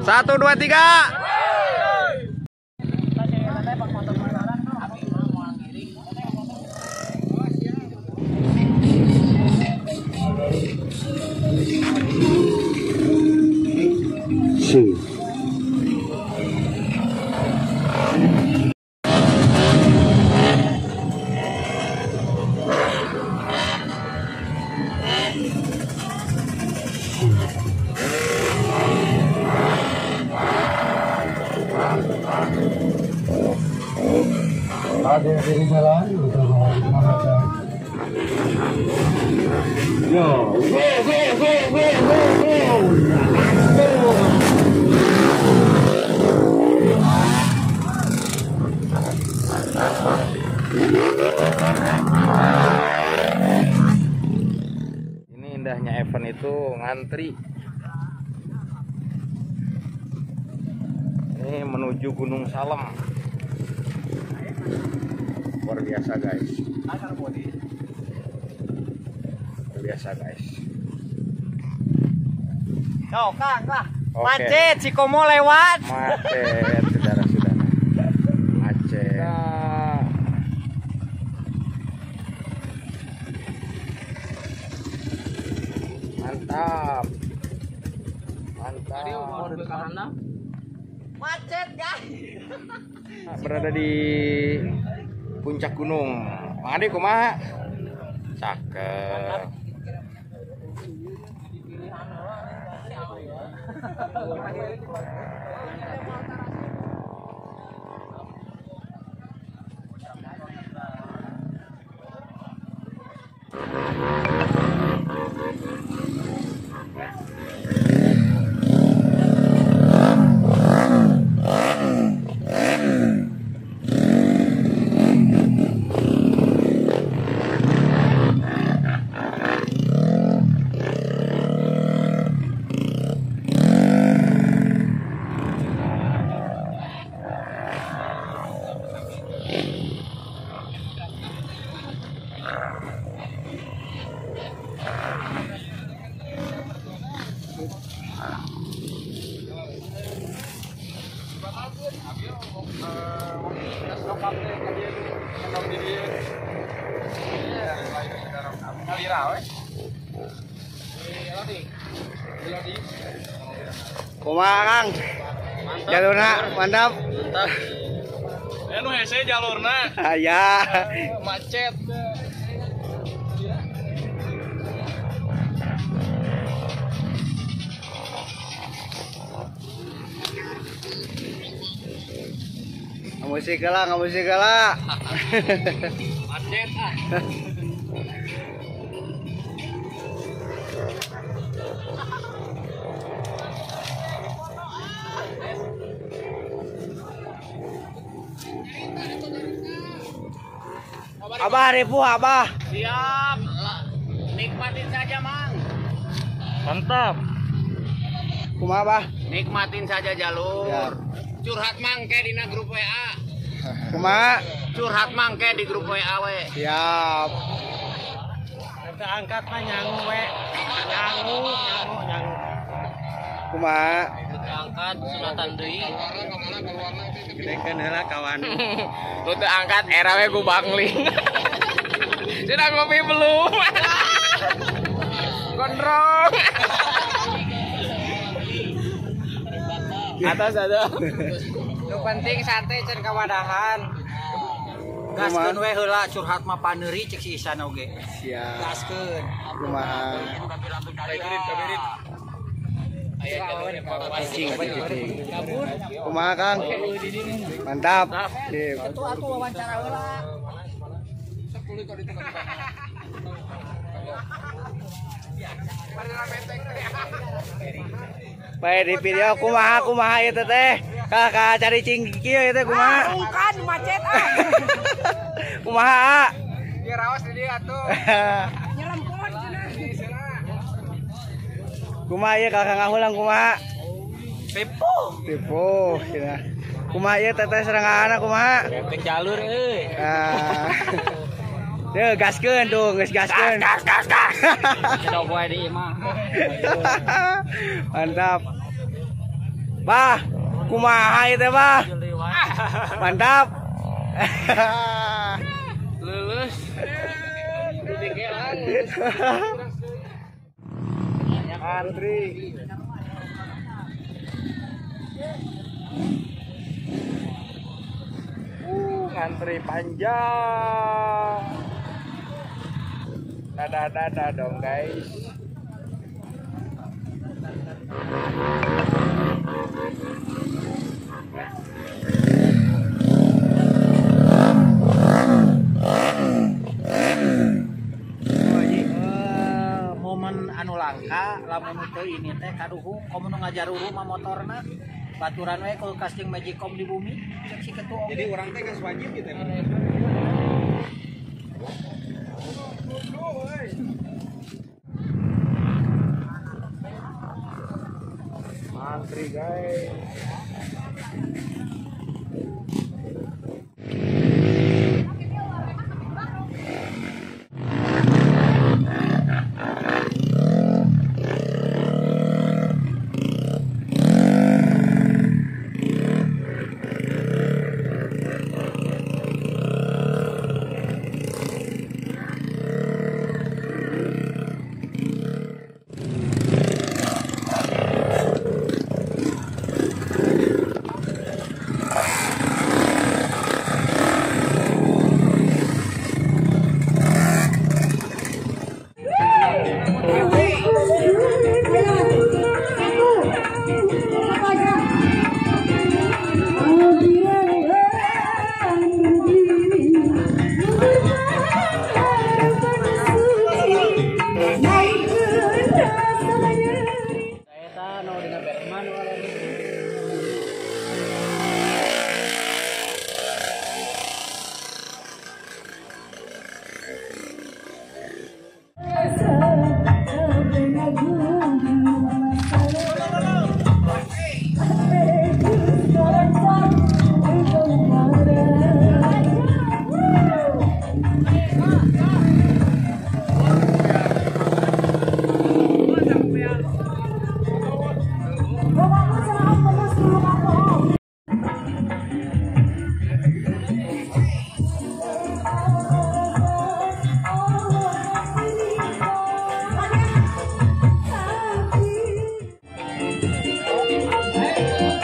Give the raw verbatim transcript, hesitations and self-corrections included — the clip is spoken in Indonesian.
Satu, dua, tiga. Si. Ada dari jalan untuk mengarahkan. Yo, go go go go go go. Ini indahnya event itu ngantri. Ini menuju Gunung Salem. Luar biasa guys. Luar biasa guys. Yo, Kang, lah. Oke. Macet, si Komo lewat. Macet, saudara-saudara. Macet. Nah. Mantap. Mantap. Macet, guys. Berada di puncak gunung. Mang Ade kumaha? Cakep. Kumaha, Kang? Jalurna mantap. Anu hese jalurna. Aya. Macet. Musik lah, nggak musik lah. Macet ah. Abah ribu, Abah. Siap. Nikmatin saja, Mang. Mantap. Kumaha, Abah? Nikmatin saja jalur. Ya. Curhat mangke dina grup W A. Kumaha? Curhat mangke di grup W A we. Siap. Kita angkat mah nyangu we. Nyangu, nyangu, nyangu. Kumaha? Kita angkat sunatan deui. Gedekeun heula kawan. Lu teu angkat era we ku bangling. Sudah ngopi belum? Gondrong. Atas ada. Nu penting santai can kawadahan. Gaskeun we heula curhat mah paneuri cek si Isan oge. Siap. Gaskeun. Kumaha? Kabirit, kabirit. Cicing, cicing. Kumaha, Kang? Mantap. Sip. Atuh atuh wawancara heula. Bae di video kumaha kumaha ieu teh. Kakak cari cing kieu ieu teh kumaha? Bukan macet ah. Kumaha? Dia rawas di dia atuh. Nyelam pohon cenah. Kumaha ieu kakak ngahulang kumaha? Tipu. Tipu cenah. Kumaha ieu teteh serangan kumaha? Efek jalur euy. Ah. Tuh gaskeun tuh, geus gaskeun. Gas gas gas. Coba di imah. Mantap. Bah, kumaha itu bah? Mantap. Lulus. Antri. Uh, ngantri panjang. Dadah dadah dong guys. Momen anu langka lamun teu ini teh kaduhung komo nu ngajaruru mah motorna baturan we ku casting Magicom di bumi cek si ketua. Jadi orang teh geus wajib gitu ya. Antri guys. Hey!